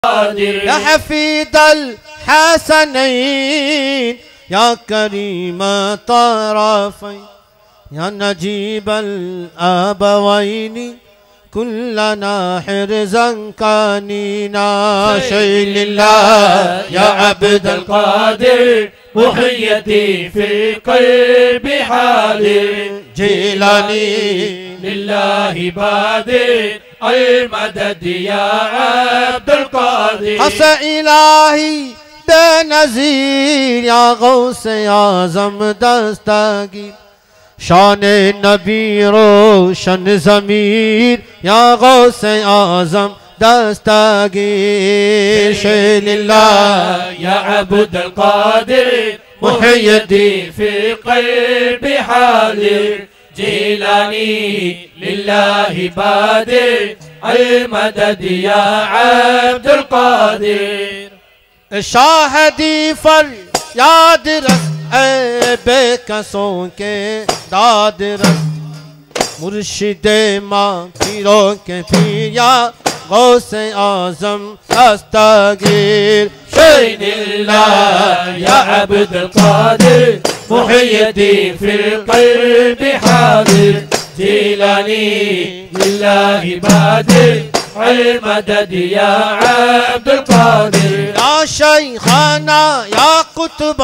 يا حفيد الحسنين يا كريم الطرفين يا نجيب الأبوين كلنا حرزا كانينا شيء لله يا عبد القادر محيتي في القلب حاضر جيلاني لله بادر المدد يا عبد القادر حس إلهي بنزير يا غوث يا زم دستگیر شان نبی روشن ضمیر یا غوث اعظم دستگیر شیل الله يا عبد القادر محيتي في قلب حاضر جيلاني لله بادر المدد يا عبد القادر شاهدی فریاد رس اے بے کسوں کے داد رس مرشد ماں پیروں کے پیر یا غوث اعظم دستگیر شين الله يا عبد القادر محيتي في القلب حاضر جيلاني لله بادر المدد يا عبد القادر يا شيخنا يا قطب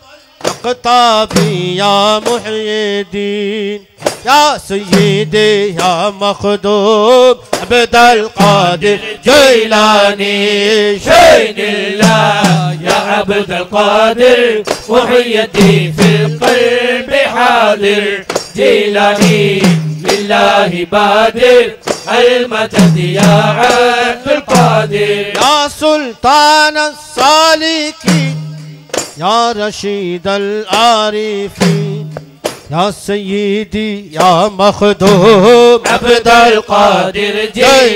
الأقطاب يا محي الدين يا سيدي يا مخدوم عبد القادر جيلاني شين الله يا عبد القادر محيتي في القلب حاضر جيلاني لله بادر المدد يا عبد القادر يا سلطان السالكين يا رشيد العارفين يا سيدي يا مخدوم عبد القادر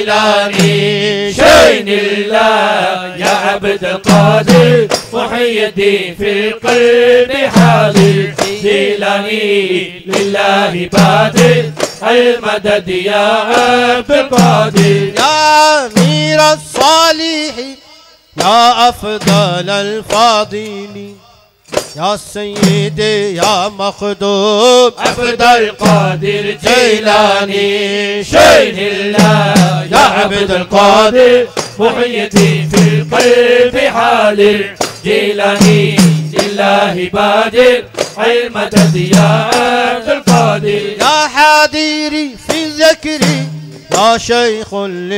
جيلاني شين الله يا عبد القادر محيتي في القلب حاضر جيلاني لله بادر المدد يا عبد القادر يا أمير الصالحين يا أفضل الفاضلين يا سيدي يا مخدوم عبد القادر جيلاني شين الله يا عبد القادر محيتي في القلب حاضر جيلاني لله بادر المدد يا عبد القادر يا حاضري في ذكري يا شيخ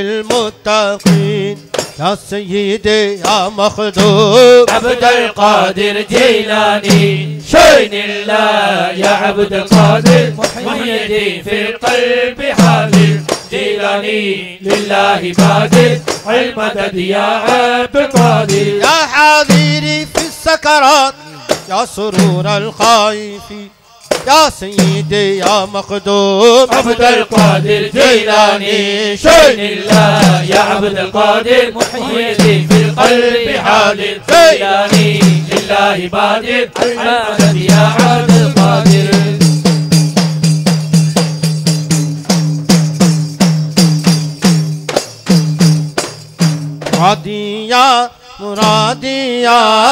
للمتقين يا سيدي يا مخدوم عبد القادر جيلاني شين الله يا عبد القادر محيتي في القلب حاضر جيلاني لله بادر المدد يا عبد القادر يا حاضري في السكرات يا سرور الخائفين يا سيدي يا مخدوم عبد القادر جيلاني شين الله يا عبد القادر محيتي في القلب حاضر جيلاني لله بادر المدد يا عبد القادر مرادي يا مرادي يا